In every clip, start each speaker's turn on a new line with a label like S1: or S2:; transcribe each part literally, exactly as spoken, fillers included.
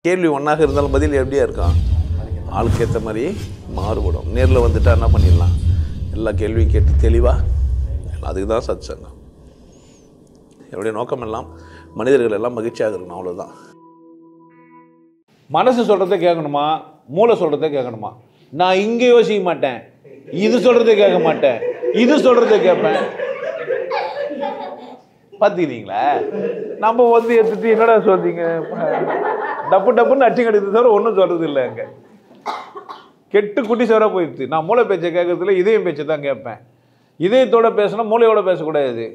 S1: கேள்வி ஒன்றாக இருந்தாலும் பதில் எப்படியா இருக்கும், ஆளுக்கு ஏற்ற மாதிரி மாறுபடும். நேரில் வந்துட்டா என்ன பண்ணிடலாம், எல்லா கேள்வியும் கேட்டு தெளிவாக, அதுக்கு தான் சத் சங்கம். என்னுடைய நோக்கம் எல்லாம் மனிதர்கள் எல்லாம் மகிழ்ச்சியாக இருக்கணும், அவ்வளோதான்.
S2: மனசு சொல்கிறத கேட்கணுமா, மூளை சொல்கிறத கேட்கணுமா? நான் இங்கே யோசிக்க மாட்டேன், இது சொல்கிறத கேட்க மாட்டேன், இது சொல்கிறத கேட்பேன். பார்த்துக்கிறீங்களா? நம்ம வந்து எடுத்துட்டு என்னடா சொல்றீங்க, டப்பு டப்புன்னு அச்சு கடித்து தவிர ஒன்றும் சொல்கிறது இல்லை. அங்கே கெட்டு குட்டி சேராக போயிடுச்சு. நான் மூளை பேச்சை கேட்கறதுல இதயம் பேச்சை தான் கேட்பேன். இதயத்தோட பேசினா மூளையோட பேசக்கூடாது.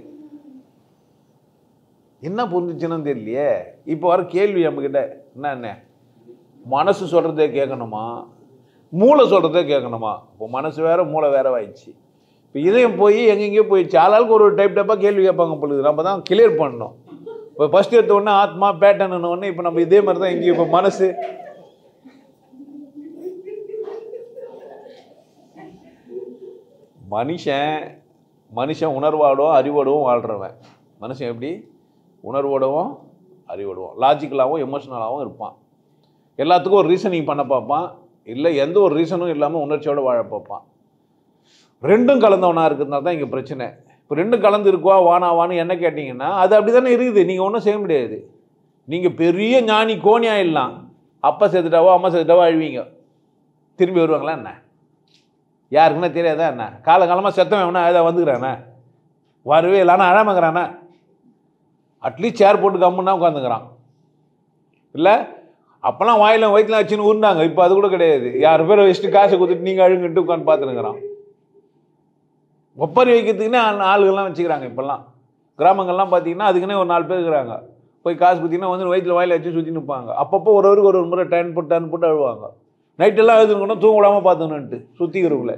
S2: என்ன புரிஞ்சிச்சுன்னு தெரியலையே. இப்போ வர கேள்வி நம்மக்கிட்ட என்ன என்ன, மனசு சொல்கிறதே கேட்கணுமா, மூளை சொல்கிறதே கேட்கணுமா? இப்போ மனசு வேற மூளை வேற ஆயிடுச்சு. இப்போ இதயம் போய் எங்கெங்கேயோ போயிடுச்சு. ஆளாளுக்கு ஒரு டைப் டைப்பாக கேள்வி கேட்பாங்க பொழுது. நம்ம தான் கிளியர் பண்ணணும். இப்போ ஃபஸ்ட் எடுத்த உடனே ஆத்மா பேட்டர்ன் உடனே இப்போ நம்ம இதே மாதிரி தான் எங்கேயும். இப்போ மனசு மனுஷன் மனுஷன் உணர்வோடவும் அறிவோடவும் வாழ்கிறவன். மனுஷன் எப்படி உணர்வோடவும் அறிவோடவும் லாஜிக்கலாகவும் எமோஷனலாகவும் இருப்பான். எல்லாத்துக்கும் ஒரு ரீசனிங் பண்ண பார்ப்பான், இல்லை எந்த ஒரு ரீசனும் இல்லாமல் உணர்ச்சியோடு வாழ பார்ப்பான். ரெண்டும் கலந்தவனாக இருக்கிறதுனால தான் இங்கே பிரச்சனை. இப்போ ரெண்டும் கலந்து இருக்குவா வானாவான்னு என்ன கேட்டிங்கன்னா அது அப்படி தானே இருக்குது. நீங்கள் ஒன்றும் செய்ய முடியாது. நீங்கள் பெரிய ஞானி கோணி ஆயிடலாம், அப்பா செத்துட்டாவோ அம்மா செத்துட்டாவோ அழுவீங்க, திரும்பி வருவாங்களா என்ன? யாருக்குன்னா தெரியாதா என்ன? காலங்காலமாக செத்தவன் வேணா அதை வந்துக்கிறானே, வரவே இல்லைன்னா அழாமக்கிறானே, அட்லீஸ்ட் சேர் போட்டு கம்முன்னா உட்காந்துக்கிறான். இல்லை அப்போல்லாம் வாயிலாம் வயிற்றுலாம் வச்சுன்னு உருண்டாங்க. இப்போ அது கூட கிடையாது. யார் பேரை வச்சுட்டு காசை கொடுத்துட்டு நீங்கள் அழுங்கிட்டு உட்காந்து பார்த்துருக்குறான். ஒப்பரி வைக்கிறதுக்குன்னே ஆளுகள்லாம் வச்சுக்கிறாங்க. இப்போல்லாம் கிராமங்கள்லாம் பார்த்தீங்கன்னா அதுக்குன்னே ஒரு நாலு பேர் இருக்கிறாங்க. போய் காசு கொடுத்தீங்கன்னா வந்து வயிற்றில் வாயில் வச்சு சுற்றி நிற்பாங்க. அப்பப்போ ஒரு ஒருக்கு ஒரு முறை டர்ன் போட்டு டர்ன் போட்டு அழுவாங்க. நைட்டெல்லாம் எழுதுக்கணும், தூங்க விடாமல் பார்த்துக்கணுன்ட்டு சுற்றிக்கிறவுல.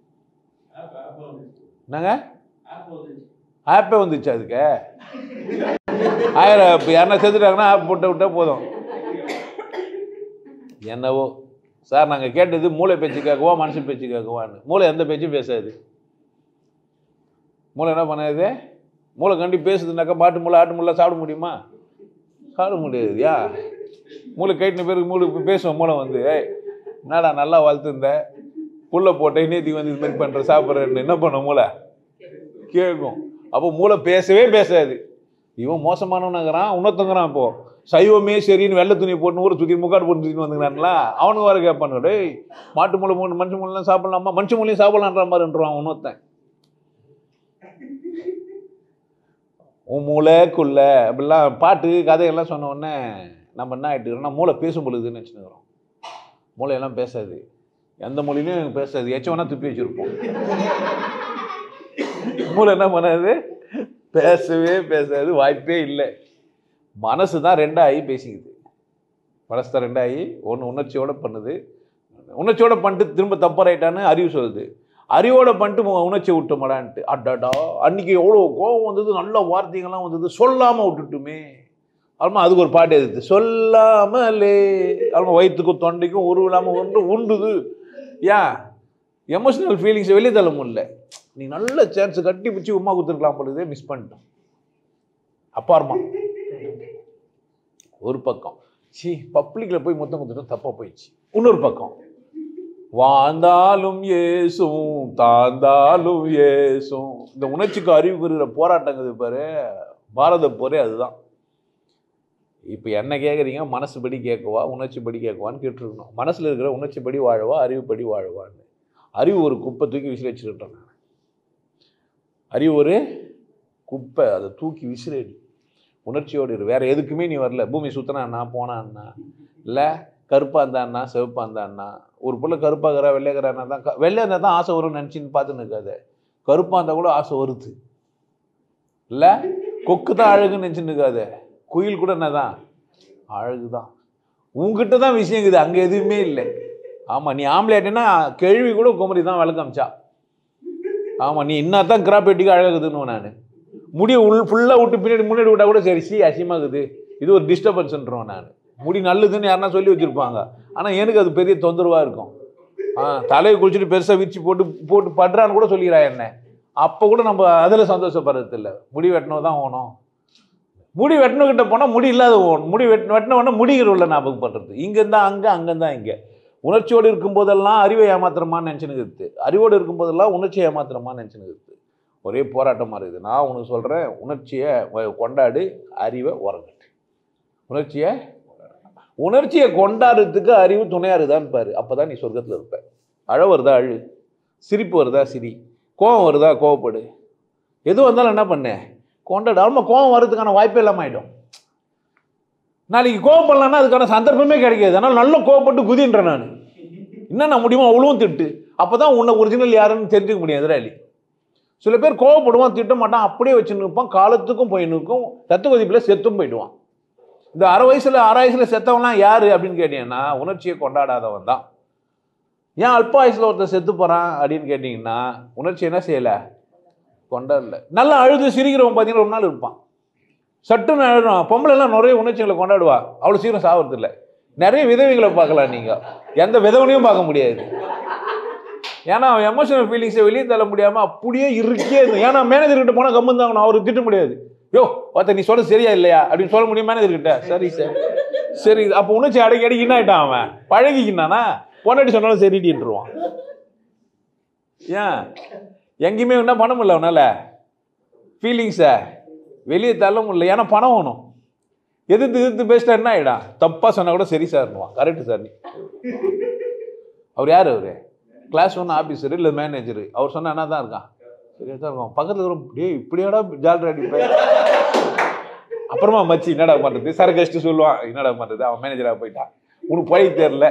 S2: என்னங்க ஆப்பே வந்துச்சு அதுக்கு? ஆயிரம் இப்போ யாருன்னா செத்துட்டாங்கன்னா ஆப் போட்டு விட்டால் போதும். என்னவோ சார் நாங்கள் கேட்டது மூளை பேச்சு கேட்கவா மனுஷன் பேச்சு கேட்கவான்னு. மூளை எந்த பேச்சும் பேசாது. மூளை என்ன பண்ணாது? மூளை கண்டி பேசுதுனாக்கா பாட்டு மூளை ஆட்டு மூளை சாப்பிட முடியுமா? சாப்பிட முடியாது. யா மூளை கைட்டின பேருக்கு மூளை பேசுவோம். மூளை வந்து ஏய் என்னடா நல்லா வளர்த்துருந்த, புல்லை போட்டேன் நேற்றுக்கு வந்து இது மாதிரி பண்ணுற சாப்பிட்றேன்னு என்ன பண்ண மூளை கேட்கும். அப்போ மூளை பேசவே பேசாது. இவன் மோசமானவனுங்கிறான், உணர்த்துங்கிறான். இப்போது சைவமே சரின்னு வெள்ளை துணியை போட்டு ஊரை சுற்றி முக்காடு போட்டு சுற்றின்னு வந்துங்கிறான்ல, அவனுக்கு வர கேட்பானு டேய் மாட்டு மூளை மூணு மனுஷன் மூலைலாம் சாப்பிட்லாமா, மனுஷன் மூலையும் சாப்பிட்லான்ற மாதிரின்றான் உணர்த்தேன். உன் மூளைக்குள்ள அப்படிலாம் பாட்டு கதையெல்லாம் சொன்ன உடனே நம்ம என்ன ஆகிட்டுக்கிறோம்னா மூளை பேசும் பொழுதுன்னு வச்சுருக்கிறோம். மூளையெல்லாம் பேசாது, எந்த மொழியிலையும் பேசாது. எச்ச வேணா துப்பி வச்சுருப்போம். மூளை என்ன பண்ணாது? பேசவே பேசாது, வாய்ப்பே இல்லை. மனசு தான் ரெண்டாகி பேசிக்குது. மனசு தான் ரெண்டாகி ஒன்று உணர்ச்சியோடு பண்ணுது, உணர்ச்சியோடு பண்ணிட்டு திரும்ப தப்பறாயிட்டான்னு அறிவு சொல்லுது, அறிவோட பண்ணிட்டு உணர்ச்சி விட்டோமாடான்ட்டு. அட்டாடா அன்றைக்கி எவ்வளோ கோபம் வந்தது, நல்ல வார்த்தைகள்லாம் வந்தது, சொல்லாமல் விட்டுட்டுமே. அதுமா அதுக்கு ஒரு பாட்டு எதிர்த்து சொல்லாமலே அதுமா வயிற்றுக்கும் தொண்டைக்கும் உருவில்லாமல் ஒன்று உண்டுது. ஏன் எமோஷனல் ஃபீலிங்ஸை வெளியே தள்ள முடியல. நீ நல்ல சான்ஸ் கட்டி பிடிச்சி உமா கொடுத்துருக்கலாம் பொழுதே மிஸ் பண்ணிட்டோம். அப்பார்மா ஒரு பக்கம் சி பப்ளிக்கில் போய் மொத்தம் கொடுத்துட்டோம், தப்பாக போயிடுச்சு. இன்னொரு பக்கம் வாழ்ந்தாலும் ஏசும் தாழ்ந்தாலும் ஏசும். இந்த உணர்ச்சிக்கு அறிவு பெறுகிற போராட்டங்கிறது பாரு, பாரத போரே அதுதான். இப்போ என்ன கேட்குறீங்க, மனசுபடி கேட்கவா உணர்ச்சிப்படி கேட்கவான்னு கேட்டுருக்கணும். மனசில் இருக்கிற உணர்ச்சிப்படி வாழவா அறிவுப்படி வாழவான்னு. அறிவு ஒரு குப்பை தூக்கி விசிறி வச்சுக்கிட்டேன் நான். அறிவு ஒரு குப்பை, அதை தூக்கி விசிறடி. உணர்ச்சியோடு இரு, வேறு எதுக்குமே நீ வரல. பூமி சுற்றினான்னா போனான்னா, இல்லை கருப்பாக இருந்தான்னா சிவப்பாக இருந்தான்னா. ஒரு பிள்ளை கருப்பாகிறா வெள்ளையாகிறான்னா தான் க வெள்ளையாக இருந்தால் தான் ஆசை வரும்னு நினச்சின்னு பார்த்துன்னு இருக்காது. கருப்பாக இருந்தால் கூட ஆசை வருது. இல்லை கொக்கு தான் அழகுன்னு நினச்சின்னு இருக்காது. குயில் கூட என்ன தான் அழகு தான். உங்ககிட்ட தான் விஷயம் இருக்குது, அங்கே எதுவுமே இல்லை. ஆமாம் நீ ஆம்பளையாட்டினா கேள்வி கூட குமரி தான் விளக்கமிச்சா. ஆமாம் நீ இன்னும் தான் கிராப்பேட்டிக்கு அழகுதுன்னு நான் முடியை உள் ஃபுல்லாக விட்டு பின்னாடி முன்னாடி விட்டால் கூட சரி சி அசியமாகுது, இது ஒரு டிஸ்டர்பன்ஸ்ன்றோம் நான். முடி நல்லதுன்னு யாருன்னா சொல்லி வச்சுருப்பாங்க, ஆனால் எனக்கு அது பெரிய தொந்தரவாக இருக்கும். ஆ தலையை குளிச்சுட்டு பெருசாக விரிச்சு போட்டு போட்டு படுறான்னு கூட சொல்லிக்கிறா என்ன. அப்போ கூட நம்ம அதில் சந்தோஷப்படுறது இல்லை. முடி வெட்டணும் தான் ஓணும். முடி வெட்டினக்கிட்ட போனால் முடி இல்லாத முடி வெட் வெட்டின உடனே முடிகிற உள்ள ஞாபகம் பண்ணுறது. இங்கேருந்தா அங்கே, அங்கேருந்தா இங்கே. உணர்ச்சியோடு இருக்கும்போதெல்லாம் அறிவை ஏமாத்திரமான்னு நினச்சினுக்குது, அறிவோடு இருக்கும்போதெல்லாம் உணர்ச்சியை ஏமாத்திரமான்னு நினச்சினுக்குது. ஒரே போராட்டமாக இருக்குது. நான் உனக்கு சொல்கிறேன், உணர்ச்சியை கொண்டாடு, அறிவை உறங்கட்டு. உணர்ச்சியை உணர்ச்சியை கொண்டாடுறதுக்கு அறிவு துணையாக இருக்குதான்னு பாரு. அப்போ தான் நீ சொர்க்கத்தில் இருப்ப. அழ வருதா அழு, சிரிப்பு வருதா சிரி, கோபம் வருதா கோவப்படு. எது வந்தாலும் என்ன பண்ண கொண்டாடு. ஆமாம், கோபம் வர்றதுக்கான வாய்ப்பே இல்லாமல் ஆகிடும். நாளைக்கு கோவம் பண்ணலான்னா அதுக்கான சந்தர்ப்பமே கிடைக்காது. அதனால் நல்லா கோவப்பட்டு குதின்றேன் நான். என்னென்ன முடியுமோ அவ்வளவும் திட்டு. அப்போ தான் உன்னை ஒரிஜினல் யாருன்னு தெரிஞ்சுக்க முடியும் எதிராளி. சில பேர் கோவப்படுவான், திட்ட மாட்டான், அப்படியே வச்சு நிற்பான், காலத்துக்கும் போய் நிற்கும், ரத்த கொதிப்பில் செத்தும் போயிடுவான். இந்த அரை வயசுல ஆறு வயசுல செத்தவன்லாம் யாரு அப்படின்னு கேட்டீங்கன்னா உணர்ச்சியை கொண்டாடாதவன் தான். ஏன் அல்ப வயசுல ஒருத்தர் செத்து போறான் அப்படின்னு கேட்டீங்கன்னா உணர்ச்சி என்ன செய்யல, கொண்டாடல. நல்லா அழுது சிரிக்கிறவன் பார்த்தீங்கன்னா ரொம்ப நாள் இருப்பான். சட்டுன்னு அழுறான். பொம்பளை எல்லாம் நிறைய உணர்ச்சிகளை கொண்டாடுவா, அவ்வளோ சீக்கிரம் சாகிறது இல்லை. நிறைய விதவைகளை பார்க்கலாம், நீங்க எந்த விதவனையும் பார்க்க முடியாது. ஏன்னா அவன் எமோஷனல் ஃபீலிங்ஸை வெளியே தள்ள முடியாம அப்படியே இருக்கே. ஏன்னா மேனேஜர் கிட்ட போனால் கம்மன் தாங்கணும், அவருக்கு திட்ட முடியாது. யோ ஒருத்த நீ சொல்ல சரியா இல்லையா அப்படின்னு சொல்ல முடியும் மேனேஜர் கிட்ட. சரி சார் சரி. அப்போ உணர்ச்சி அடைக்கி அடைக்கி என்ன ஆயிட்டான், அவன் பழகிக்கினானா பொண்டாட்டி சொன்னாலும் சரிட்டின்ட்டுருவான். ஏன் எங்கேயுமே என்ன பண்ண முடியல அவனால, ஃபீலிங்ஸை வெளியே தள்ள முடியல. ஏன்னா பணம் வேணும். எதிர்த்து எதிர்த்து பேசிட்டா என்ன ஆகிடா, தப்பாக சொன்னால் கூட சரி சார்னுவான். Correct sir. நீ அவர் யார், அவர் கிளாஸ் ஒன் ஆஃபீஸரு இல்லை மேனேஜரு. அவர் சொன்னால் என்ன தான் இருக்கான், சரியா தான் இருக்கும். பக்கத்தில் வரும், டே இப்படியாடா ஜால்ரா அடிப்பேன். அப்புறமா மச்சி என்னடா பண்ணுறது, சார் கஷ்டம் சொல்லுவான், என்னடா பண்ணுறது, அவன் மேனேஜராக போயிட்டான், உனக்கு பழகி தெரில.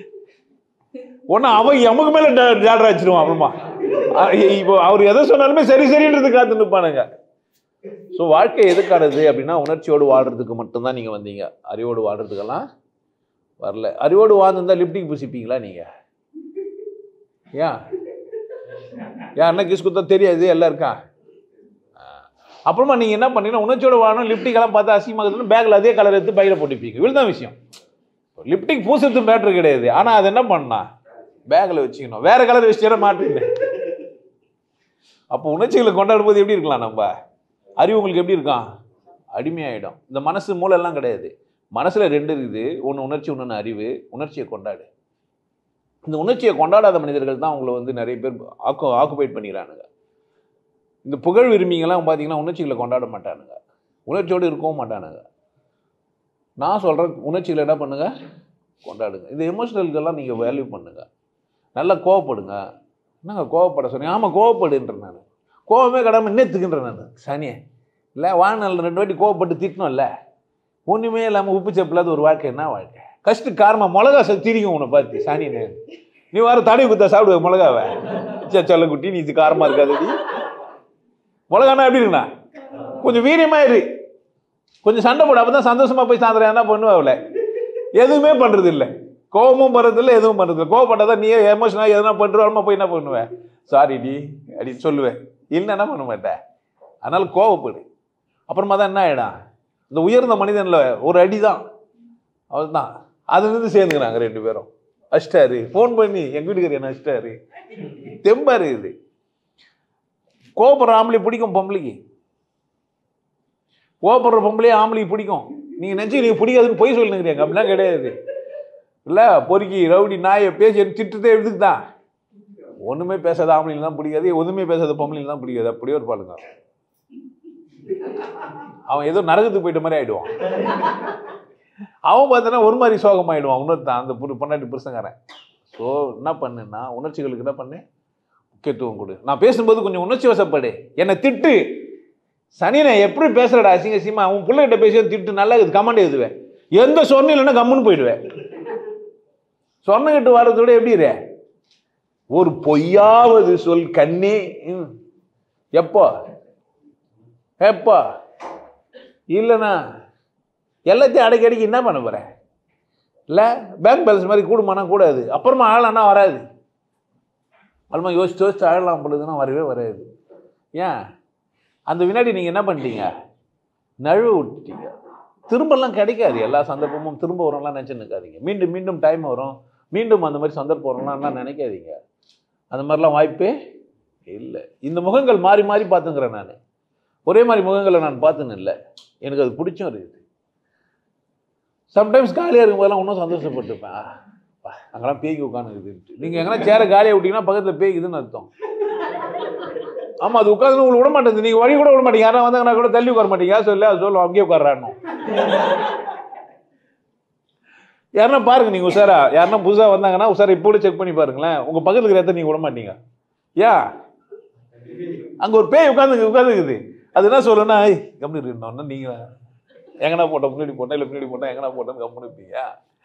S2: ஒன்று அவன் எமக்கு மேலே ஜால்ரா வச்சிருவான். அப்புறமா இப்போ அவர் எதை சொன்னாலுமே சரி சரின்றது காத்து நிற்பானுங்க. ஸோ வாழ்க்கை எதுக்கானது அப்படின்னா உணர்ச்சியோடு வாழ்றதுக்கு மட்டும்தான் நீங்கள் வந்தீங்க. அறிவோடு வாழ்றதுக்கெல்லாம் வரல. அறிவோடு வாழ்ந்துருந்தா லிப்டிக் பூசிப்பீங்களா நீங்கள்? ஏன் யாருன்னா கிஸ் குத்தா தெரியாது, எல்லாம் இருக்கான். அப்புறமா நீங்கள் என்ன பண்ணீங்கன்னா உணர்ச்சியோடு வாழணும், லிப்டிக்கெல்லாம் பார்த்து அசிங்கமாகுதுன்னு பேக்கில் அதே கலர் எடுத்து பையில் போட்டுப்பீங்க. இவ்வளோதான் விஷயம். லிப்டிக் பூசுறது மேட்ரு கிடையாது. ஆனால் அது என்ன பண்ணா பேக்கில் வச்சுக்கணும், வேற கலர் வச்சுட்டா மாட்டுங்க. அப்போ உணர்ச்சிகளை கொண்டாடும் போது எப்படி இருக்கலாம், நம்ம அறிவு உங்களுக்கு எப்படி இருக்கான், அடிமையாயிடும். இந்த மனசு மூளை எல்லாம் கிடையாது. மனசில் ரெண்டு இருக்குது, ஒன்று உணர்ச்சி, ஒன்று அறிவு. உணர்ச்சியை கொண்டாடு. இந்த உணர்ச்சியை கொண்டாடாத மனிதர்கள் தான் அவங்கள வந்து நிறைய பேர் ஆக்கு ஆக்குபைட் பண்ணிக்கிறானுங்க. இந்த புகழ் விரும்பிங்கெல்லாம் பார்த்தீங்கன்னா உணர்ச்சிகளை கொண்டாட மாட்டானுங்க, உணர்ச்சியோடு இருக்கவும் மாட்டானுங்க. நான் சொல்கிறேன், உணர்ச்சிகளை என்ன பண்ணுங்க, கொண்டாடுங்க. இந்த எமோஷனல்கெல்லாம் நீங்கள் வேல்யூ பண்ணுங்க. நல்லா கோவப்படுங்க. என்னங்க கோவப்பட சொன்னீங்க? ஆமாம் கோவப்படுன்றேன் நான். கோவமே கிடாமல் இன்னத்துக்குன்றேன் நான். சனியே இல்லை, வாழ்நாள் ரெண்டு வாட்டி கோவப்பட்டு திட்டணும் இல்லை, ஒன்றுமே இல்லாமல் உப்பு செப்பில்லாத ஒரு வாழ்க்கை என்ன வாழ்க்கை? கஷ்ட காரமாக மிளகா திரிக்கும் உன்னை பார்த்து. சாணி நீ வர தடவை குத்தா சாப்பிடுவ மிளகாவை, சொல்ல குட்டி நீ இது காரமாக இருக்காதுடி. மிளகானா எப்படி இருக்குண்ணா, கொஞ்சம் வீரியமாக இரு, கொஞ்சம் சண்டை போடு, அப்போ தான் சந்தோஷமாக போய் சாயந்தரம் என்ன பண்ணுவாவில். எதுவுமே பண்ணுறது இல்லை, கோபமும் பண்ணுறது இல்லை, எதுவும் பண்ணுறது இல்லை. கோவப்பட்டாதான் நீ எமோஷனாக எதனா பண்ணுறாலுமா போய் என்ன பண்ணுவேன், சாரி டி அப்படின்னு சொல்லுவேன். இல்லைன்னா என்ன பண்ண மாட்டேன். அதனால் கோவப்படு. அப்புறமா தான் என்ன ஆகிடும், இந்த உயர்ந்த மனிதனில் ஒரு அடி தான், அவள் தான் அதுலேருந்து சேர்ந்துக்கிறாங்க ரெண்டு பேரும். அஷ்டாரு ஃபோன் பண்ணி எங்கள் வீட்டுக்காரி என்ன அஷ்டாரு தெம்பாரு. இது கோவப்படுற ஆம்பளை பிடிக்கும் பொம்பளைக்கு, கோவப்படுற பொம்பளையே ஆம்பளைக்கு பிடிக்கும். நீங்கள் நினச்சி நீங்கள் பிடிக்காதுன்னு போய் சொல்லுங்கிறீங்க, அப்படிலாம் கிடையாது. இல்லை பொறுக்கி ரவுடி நாயை பேசி திட்டுதே எதுக்கு தான். ஒன்றுமே பேசாத ஆம்பளைங்க தான் பிடிக்காது, ஒன்றுமே பேசாத பொம்பளைங்க தான் பிடிக்காது. அப்படியே ஒரு பாருங்க, அவன் ஏதோ நரகத்துக்கு போயிட்ட மாதிரி ஆகிடுவான். அவன் பார்த்தோன்னா ஒரு மாதிரி சோகமாயிடுவான் இன்னொருத்தான், அந்த புரு பொண்டாட்டி புருஷங்காரன். ஸோ என்ன பண்ணுன்னா உணர்ச்சிகளுக்கு என்ன பண்ணு, முக்கியத்துவம் கொடு. நான் பேசும்போது கொஞ்சம் உணர்ச்சி வசப்படு, என்னை திட்டு. சனி நான் எப்படி பேசுறடா அசிங்க அசிங்கமா, அவன் பிள்ளைகிட்ட பேசி திட்டு, நல்லா இருக்குது கமெண்ட் எழுதுவேன். எந்த சொன்ன இல்லைன்னா கம்முன்னு போயிடுவேன். சொன்னகிட்டு வர்றத விட எப்படி இரு, ஒரு பொய்யாவது சொல் கண்ணே. எப்போ எப்போ இல்லைண்ணா எல்லாத்தையும் அடைக்கி அடைக்கி என்ன பண்ண போகிறேன். இல்லை பேங்க் பேலன்ஸ் மாதிரி கூடுமானா கூடாது, அப்புறமா ஆளனா வராது. அப்புறமா யோசிச்சு யோசிச்சு ஆழலாம் பொழுதுன்னா வரவே வராது. ஏன் அந்த வினாடி நீங்கள் என்ன பண்ணிட்டீங்க, நழுவ விட்டுட்டீங்க. திரும்பலாம் கிடைக்காது. எல்லா சந்தர்ப்பமும் திரும்ப வரும்லாம் நினச்சி நிற்காதீங்க. மீண்டும் மீண்டும் டைம் வரும், மீண்டும் அந்த மாதிரி சந்தர்ப்பம் வரும்லாம் நினைக்காதீங்க. அந்த மாதிரிலாம் வாய்ப்பே இல்லை. இந்த முகங்கள் மாறி மாறி பார்த்துங்கிறேன் நான். ஒரே மாதிரி முகங்களை நான் பார்த்துன்னு இல்லை, எனக்கு அது பிடிச்சும் இருக்குது. சம்டைம்ஸ் காலியாக இருக்கும் போதெல்லாம் இன்னும் சந்தோஷப்பட்டுப்பேன், அங்கெல்லாம் பேய்க்கு உட்காந்துக்குதுன்ட்டு. நீங்கள் எங்கன்னா சேரை காலியாக விட்டீங்கன்னா பக்கத்தில் பேய்க்குதுன்னு அர்த்தம். ஆமாம், அது உட்காந்து உங்களுக்கு விட மாட்டேங்குது, நீங்கள் வழி கூட விட மாட்டீங்க. யாராவது வந்தாங்கன்னா கூட தள்ளி உட்கார மாட்டீங்க, சொல்ல அது சொல்லுவோம் அங்கேயே உட்காரான்னு. யாருன்னா பாருங்க, நீங்கள் உஷாரா யாருன்னா புதுசாக வந்தாங்கன்னா உஷாரா இப்போ கூட செக் பண்ணி பாருங்களேன், உங்கள் பக்கத்தில் இருக்கிற நீங்கள் விட மாட்டீங்க. ஏன்? அங்கே ஒரு பேய் உட்காந்து உட்காந்துக்குது, அது என்ன சொல்லணும்னா கம்மி இருக்கணும்னா நீங்கள் எங்கன்னா போட்ட முன்னாடி போட்டேன் இல்லை பின்னாடி போட்டேன் எங்கன்னா போட்டேன்னு கம்மி இருப்பீங்க.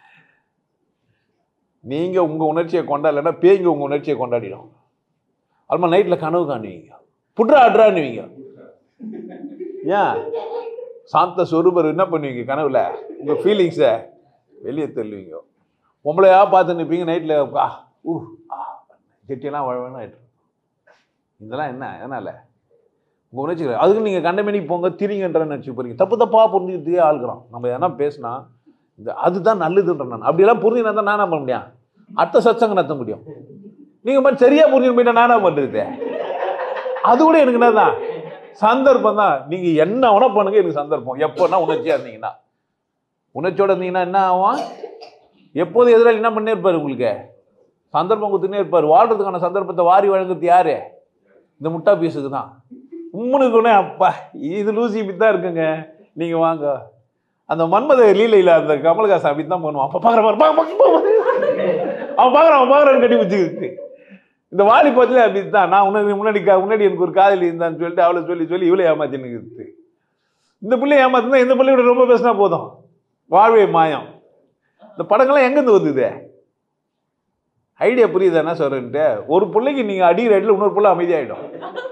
S2: நீங்கள் உங்கள் உணர்ச்சியை கொண்டாடலைன்னா பேய்ங்க உங்கள் உணர்ச்சியை கொண்டாடிடும். அதுமாதிரி நைட்டில் கனவு காணுவீங்க, புட்ரா அட்ரான்னுவீங்க. ஏன்? சாந்த சொரூபர் என்ன பண்ணுவீங்க கனவுல? உங்கள் ஃபீலிங்ஸை வெளியே தள்ளுவீங்க. பொம்பளையா பார்த்து நிற்பீங்க நைட்டில், ஆ ஊ ஆ செட்டியெல்லாம் வழவன்னு ஆகிட்டு. இதெல்லாம் என்ன எதனால்? உங்கள் உணர்ச்சி. அதுக்கு நீங்கள் கண்டமேனிக்கு போங்க திரிங்கன்றன்னு நினச்சி போகிறீங்க. தப்பு தப்பாக புரிஞ்சுக்கிட்டே ஆளுக்கிறோம். நம்ம எதனா பேசினா இந்த அதுதான் நல்லதுன்ற நான் அப்படியெல்லாம் புரிஞ்சுனா தான் நான் பண்ண முடியும், அடுத்த சச்சங்க நடத்த முடியும். நீங்கள் மாதிரி சரியாக புரிஞ்சு போயிட்டா நானா பண்ணுறது? அது கூட எனக்கு என்ன தான் சந்தர்ப்பம் தான். நீங்கள் என்ன வேணா பண்ணுங்க, எனக்கு சந்தர்ப்பம். எப்போனா உணர்ச்சியாக இருந்தீங்கன்னா, உணர்ச்சியோட இருந்தீங்கன்னா என்ன ஆகும்? எப்போதும் எதிராளி என்ன பண்ணே இருப்பார், உங்களுக்கு சந்தர்ப்பம் கொடுத்துனே இருப்பார். வாழ்றதுக்கான சந்தர்ப்பத்தை வாரி வழங்குறது யாரு? இந்த முட்டா பீஸுக்கு தான். உம்முனுக்குனே அப்பா இது லூசி இப்படி தான் இருக்குங்க, நீங்கள் வாங்க. அந்த மன்மத லீலையில் அந்த கமல்ஹாசன் அப்படி தான் பண்ணுவான். அப்போ பார்க்குற அவன் பார்க்குறான் அவன் பார்க்குறான்னு கட்டி வச்சுக்கிட்டு. இந்த வாலி பத்திலே அப்படி தான். நான் உனக்கு முன்னாடி முன்னாடி எனக்கு ஒரு காதலி இருந்தான்னு சொல்லிட்டு அவளை சொல்லி சொல்லி இவ்வளோ ஏமாத்தினுக்குது. இந்த பிள்ளைய ஏமாத்தினா இந்த பிள்ளையோட ரொம்ப பேசினா போதும், வாழ்வே மாயம். இந்த படங்கள்லாம் எங்கேருந்து வந்துது? ஐடியா புரியுது என்ன சொல்றேன்ட்டு? ஒரு பிள்ளைக்கு நீங்கள் அடிக்கிற அடியில் இன்னொரு பிள்ளை அமைதியாகிடும்.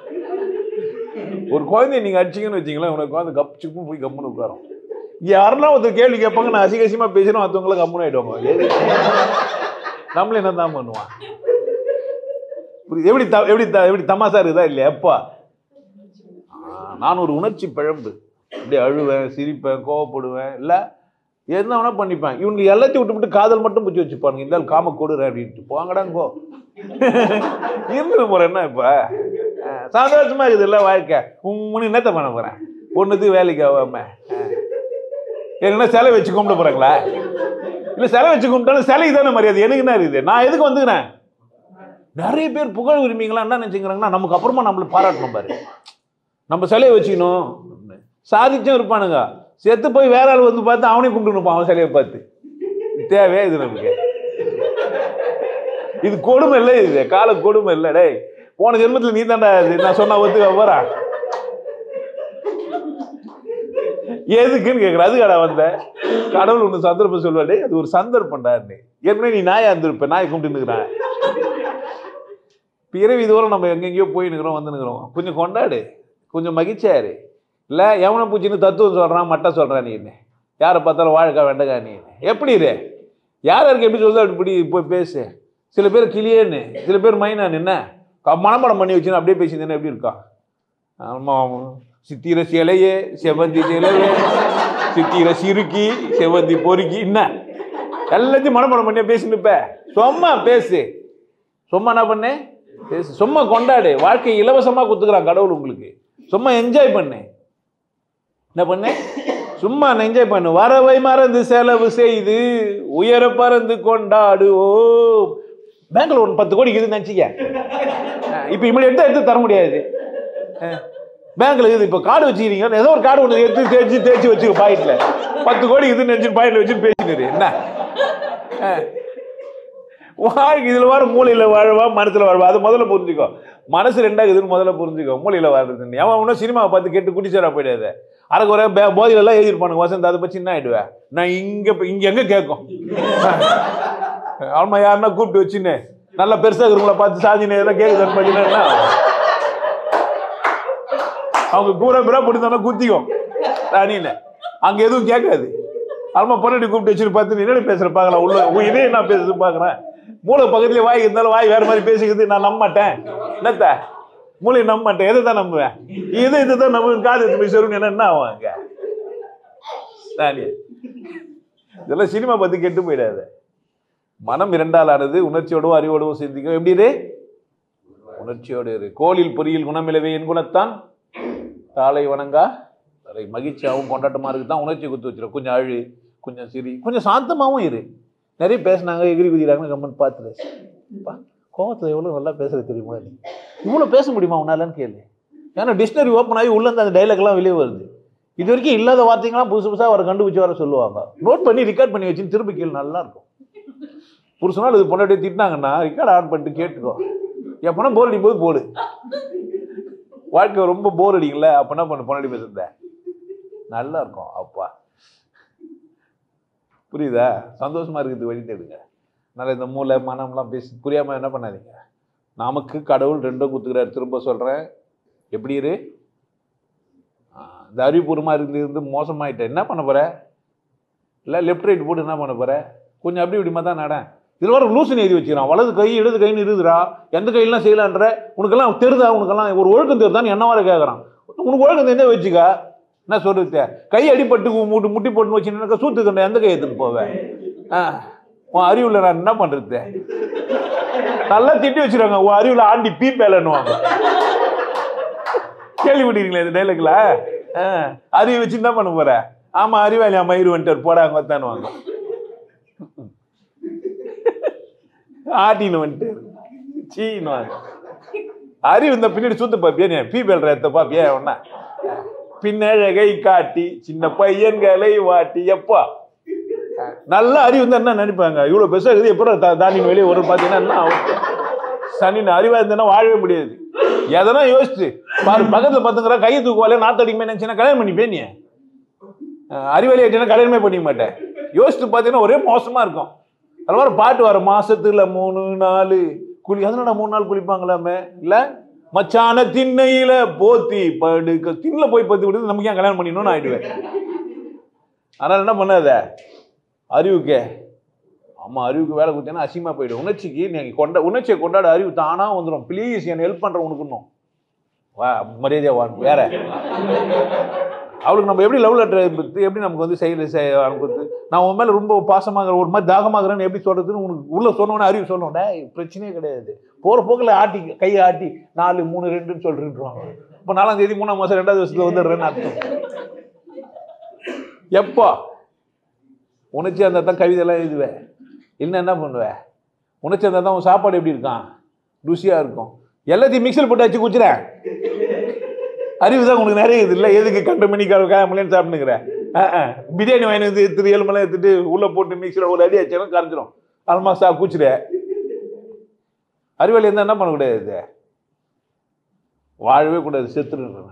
S2: ஒரு குழந்தைய நீங்கள் அடிச்சிங்கன்னு வச்சிங்களேன், உனக்கு குழந்தை கப் சிப்பும் போய் கம்முன்னு உட்காரும். யாரெல்லாம் ஒருத்தர் கேள்வி கேட்பாங்க, நான் அசிகசியமாக பேசினா மற்றவங்களும் கம்முன்னு ஆகிடுவாங்க. நம்மள என்ன தான் பண்ணுவான்? புரியுது? எப்படி த எப்படி த எப்படி தமாசா இருக்குதா இல்லையா? எப்பா நான் ஒரு உணர்ச்சி பிழம்பு, அப்படியே அழுவேன், சிரிப்பேன், கோவப்படுவேன், இல்லை என்ன வேணா பண்ணிப்பேன். இவனுக்கு எல்லாத்தையும் விட்டு விட்டு காதல் மட்டும் பிடிச்சி வச்சுப்பானுங்க. இருந்தாலும் காம கொடுற அப்படின்ட்டு போங்கடாங்கோ இருந்து போகிறேன். என்ன இப்போ சந்தோஷமா இருக்குது இல்லை வாழ்க்கை? உம்முன்னு என்னத்த பண்ண போகிறேன்? ஒன்றுத்துக்கு வேலைக்கு ஆகாம என்ன சிலை வச்சு கும்பிட போகிறாங்களா? இல்லை சிலை வச்சு கும்பிட்டாலும் சிலைக்கு தானே மரியாதை. எனக்கு என்ன இருக்குது? நான் எதுக்கு வந்துக்கிறேன்? நிறைய பேர் புகழ் விரும்பிங்களா என்ன நினச்சிக்கிறாங்கன்னா, நமக்கு அப்புறமா நம்மளை பாராட்டணும் பாரு, நம்ம சிலையை வச்சுக்கணும். சாதிச்சும் இருப்பானுங்க, செத்து போய் வேற ஆள் வந்து பார்த்து அவனையும் கும்பிட்டு அவன் சிலையை பார்த்து. தேவையா இது நமக்கு? இது கொடுமை இல்லை, இது கால கொடுமை இல்லை. டே போன ஜென்மத்தில் நீ தாண்டா நான் சொன்ன ஒத்துக்க போறா எதுக்குன்னு கேட்குற. அதுக்காடா வந்த கடவுள் ஒன்று சந்தர்ப்பம் சொல்வாடே, அது ஒரு சந்தர்ப்பம்டான்னு. ஏற்கனவே நீ நாயா இருந்திருப்ப, நாயை கும்பிட்டுன்னுக்குறேன். பிறவி இதுவரை நம்ம எங்கெங்கேயோ போயின்னுக்கிறோம் வந்துன்னுக்குறோம். கொஞ்சம் கொண்டாடு, கொஞ்சம் மகிழ்ச்சியாரு. இல்லை எவனை பூச்சின்னு தத்துவம் சொல்கிறான், மட்டை சொல்கிறான். நீ என்ன யாரை பார்த்தாலும் வாழைக்கா வெண்டைக்கா நீ எப்படி இரு? யார் யாருக்கு எப்படி சொல்லுதோ அப்படி போய் பேசு. சில பேர் கிளியேன்னு, சில பேர் மைனான்னு. என்ன மனப்படம் பண்ணி வச்சுன்னு அப்படியே பேசியிருந்தேன்னு எப்படி இருக்கான்? ஆமாம், சித்திர சிலையே செவந்தி சிலையே, சித்திர சிறுக்கி செவந்தி பொறுக்கி, என்ன எல்லாத்தையும் மனப்படம் பண்ணியா பேசினுப்ப. சும்மா பேசு, சும்மா என்ன பண்ணு பேசு, சும்மா கொண்டாடு. வாழ்க்கை இலவசமாக கொடுத்துக்கிறான் கடவுள் உங்களுக்கு. சும்மா என்ஜாய் பண்ணு. என்ன பண்ணு? சும்மா என்ஜாய் பண்ணு. வரவை மறந்து செலவு செய்து உயர பறந்து கொண்டாடுவோம். பேங்க்ல ஒரு பத்து கோடி இருக்குதுன்னு நினச்சிக்க. இப்போ இம்மடி எடுத்து எடுத்து தர முடியாது. பேங்க்ல இருக்குது. இப்போ கார்டு வச்சுக்கிறீங்க, ஏதோ ஒரு கார்டு ஒன்று எடுத்து தேய்ச்சி தேய்ச்சி வச்சுக்க பாக்கெட்ல. பத்து கோடி இதுன்னு நினச்சி பாக்கெட்ல வச்சு பேசினது என்ன? வாழ்க்கை இதில் வார மூளையில் வாழவா மனசில் வாழவா? அது முதல்ல புரிஞ்சுக்கோ. மனசு ரெண்டாகுதுன்னு முதல்ல புரிஞ்சுக்கோ. மூளையில் வாழ்றதுன்னு அவன் ஒன்றும் சினிமாவை பார்த்து கேட்டு குடிச்சேரா போயிடாது. அரைக்கு ஒரே போதையிலெல்லாம் எழுதிருப்பானுங்க வசந்த். அதை பற்றி என்ன ஆகிடுவேன் நான் இங்கே இங்கே எங்கே கேட்கும்? ஆமாம், யாருன்னா கூப்பிட்டு வச்சுன்னு நல்லா பெருசாக இருக்கிறவங்கள பார்த்து சாதினே எல்லாம் கேட்குதுன்னு பார்த்தீங்கன்னா அவங்க கூற பிறா பிடிந்தானா குத்திக்கும் ராணின்னு. அங்கே எதுவும் கேட்காது. ஆமா, பொண்ணாடி கூப்பிட்டு வச்சுன்னு பார்த்து என்னடி பேசுகிற பார்க்கலாம். உள்ள இதே நான் பேசுறது பார்க்குறேன். மூளை பக்கத்துலேயே வாய் இருந்தாலும் வாய் வேறு மாதிரி பேசிக்கிறது நான் நம்ப மாட்டேன். என்னத்த மூளை நம்ப மாட்டேன். எதை தான் நம்புவேன்? இது இதுதான் நம்ம காது எடுத்து போய் சொல்லுங்க. என்ன என்ன ஆகும் அங்கே? ராணி இதெல்லாம் சினிமா பற்றி கெட்டு போயிடாது. மனம் இரண்டால் ஆனது. உணர்ச்சியோடவும் அறிவோடவும் சிந்திக்கும். எப்படி இரு? உணர்ச்சியோடு இரு. கோலில் பொறியில் குணமிலவே என் குணத்தான் காலை வணங்கா தலை மகிழ்ச்சியாகவும் கொண்டாட்டமாக இருக்குது தான் உணர்ச்சி குத்து வச்சிடும். கொஞ்சம் அழு, கொஞ்சம் சிரி, கொஞ்சம் சாந்தமாகவும் இரு. நிறைய பேசினாங்க எகிரி குதிக்கிறாங்கன்னு கம்மன் பார்த்துரு. கோவத்தில் எவ்வளோ நல்லா பேசுறது தெரியுமா? நீ இவ்வளோ பேச முடியுமா உன்னாலன்னு கேளு. ஏன்னா டிக்ஷனரி ஓப்பன் ஆகி உள்ளேருந்து அந்த டைலாக்லாம் வெளியே வருது. இது வரைக்கும் இல்லாத வார்த்தைங்களாம் புதுசு புதுசாக அவரை கண்டுபிடிச்சி வர சொல்லுவாங்க. நோட் பண்ணி ரெக்கார்ட் பண்ணி வச்சுன்னு திருப்பி கீழே நல்லா இருக்கும். புருஷனால இது பொண்டாட்டியை திட்டினாங்கன்னா ரெக்கார்ட் ஆன் பண்ணிட்டு கேட்டுக்கோ. எப்போனா போர் அடிக்கும் போது போடு. வாழ்க்கை ரொம்ப போர் அடிக்கல அப்போ என்ன பண்ண பொண்டாட்டி பேசுறத நல்லா இருக்கும். அப்பா புரியுதா? சந்தோஷமா இருக்குது வழி தேடுங்க. அதனால் இந்த மூளை மனம்லாம் பேசி புரியாமல் என்ன பண்ணாதீங்க. நமக்கு கடவுள் ரெண்டும் குத்துக்கிறார். திரும்ப சொல்கிறேன், எப்படி இரு? இந்த அறிவுபூர்வமாக இருந்து இருந்து மோசமாயிட்டேன். என்ன பண்ண போகிற? இல்லை லெஃப்ட் ரைட் போட்டு என்ன பண்ண போகிற? கொஞ்சம் அப்படி இப்படிமா தான் நட. இதில் வர லூசுன்னு எழுதி வச்சுக்கிறான். வலது கை இடது கைன்னு இருக்குதுரா, எந்த கையெல்லாம் செய்யலான்ற உனக்கெல்லாம் தெரிதா? உனக்கெல்லாம் ஒரு ஒழுக்கம் தெரிதான்னு என்ன வர கேட்குறான். உனக்கு ஒழுக்கம் தெரிஞ்சா வச்சுக்க. என்ன சொல்றது? கை அடிப்பட்டு முட்டி முட்டி போட்டுன்னு வச்சுன்னு சூத்து கண்ட எந்த கை எடுத்துன்னு போவேன்? ஆ உன் அறிவில் நான் என்ன பண்ணுறது? நல்லா திட்டி வச்சுருவாங்க. உன் அறிவில் ஆண்டி பீ பேலன்னுவாங்க. கேள்விப்பட்டீங்களா இந்த டைலாக்ல? அறிவு வச்சு என்ன பண்ண போற? ஆமா அறிவாளியா மயிறு வந்துட்டார் போடாங்க வத்தானுவாங்க. ஆட்டின்னு வந்துட்டு சீனுவாங்க. அறிவு இந்த பின்னாடி சூத்து பாப்பியா? பீ பேல்ற எடுத்த பாப்பியா? ஒன்னா பின்னழகை காட்டி சின்ன பையன்களை வாட்டி எப்பா நல்ல அறிவு வந்து என்ன நினைப்பாங்க? இவ்வளவு பெருசா இருக்குது எப்போ தாண்டின்னு வெளியே ஒரு பார்த்தீங்கன்னா சனின்னு அறிவா இருந்தேன்னா வாழவே முடியாது. எதனா யோசிச்சு பாரு. பக்கத்துல பத்துங்கிற கையை தூக்குவாலே நாத்தடிக்குமே நினைச்சுன்னா கல்யாணம் பண்ணிப்பேன். நீ அறிவாளி ஆயிட்டேன்னா கல்யாணமே பண்ணிக்க மாட்டேன். யோசிச்சு பார்த்தீங்கன்னா ஒரே மோசமா இருக்கும். அது மாதிரி பாட்டு வர மாசத்துல மூணு நாலு குளி. அதனால மூணு நாள் குளிப்பாங்களாமே. இல்ல மச்சான திண்ணையில போத்தி படுக்க திண்ணில போய் பத்தி விடுறது நமக்கு ஏன் கல்யாணம் பண்ணிடணும்னு ஆயிடுவேன். அதனால என்ன பண்ணாத அறிவுக்கே. ஆமா அறிவுக்கு வேலை கொடுத்தேன்னா அசிங்கமா போயிடும். உணர்ச்சிக்கு நீங்க கொண்ட உணர்ச்சியை கொண்டாட அறிவு தானா வந்துடும். ப்ளீஸ் என்ன ஹெல்ப் பண்ற உனக்குன்னும் வா மரியாதையா வா. வேற அவளுக்கு நம்ம எப்படி லவ் லெட்டர் எப்படி நமக்கு வந்து செயல் செய்ய அனுப்புறது? நான் உன் மேல ரொம்ப பாசமாக ஒரு மாதிரி தாகமாகறேன்னு எப்படி சொல்றதுன்னு உனக்கு உள்ள சொன்னோன்னு அறிவு சொல்லணும். பிரச்சனையே கிடையாது. போற போக்கில் ஆட்டி கையை ஆட்டி நாலு மூணு ரெண்டுன்னு சொல்றேன்றாங்க. இப்போ நாலாம் தேதி மூணாம் மாசம் ரெண்டாவது வருஷத்துல வந்துடுறேன்னு அர்த்தம். எப்போ உணர்ச்சி அந்த தான் கவிதையெல்லாம் எழுதுவேன். இல்லை என்ன பண்ணுவேன்? உணர்ச்சி அந்த தான் உன் சாப்பாடு எப்படி இருக்கான்? ருசியா இருக்கும். எல்லாத்தையும் மிக்சர் போட்டு வச்சு குச்சிறேன். அறிவு தான் உனக்கு நிறைய இது இல்லை. எதுக்கு கண்ட மணி காயமலேன்னு சாப்பிட்டுக்கிறேன்? பிரியாணி வாங்கி வந்து திரு ஏழுமெல்லாம் எடுத்துட்டு உள்ள போட்டு மிக்சர் ஒரு அடி ஆச்சாலும் கரைஞ்சிடும். அல்மா சா குச்சிட அறிவாளி இருந்தால் என்ன பண்ணக்கூடாது? வாழவே கூடாது, செத்துருன்றேன்.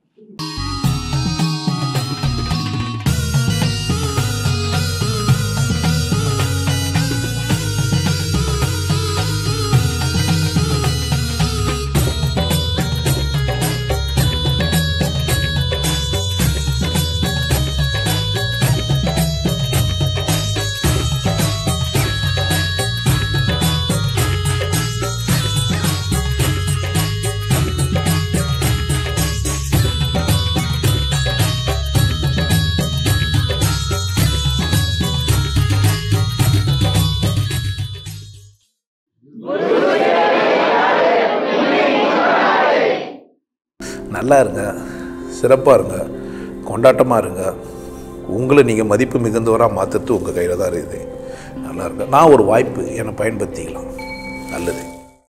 S1: நல்லா இருங்க, சிறப்பாக இருங்க, கொண்டாட்டமாக இருங்க. உங்களை நீங்கள் மதிப்பு மிகுந்தவராக மாற்றுறது உங்கள் கையில் தான் இருக்குது. நல்லா இருங்க. நான் ஒரு வாய்ப்பு என்னை பயன்படுத்திக்கலாம். நல்லது.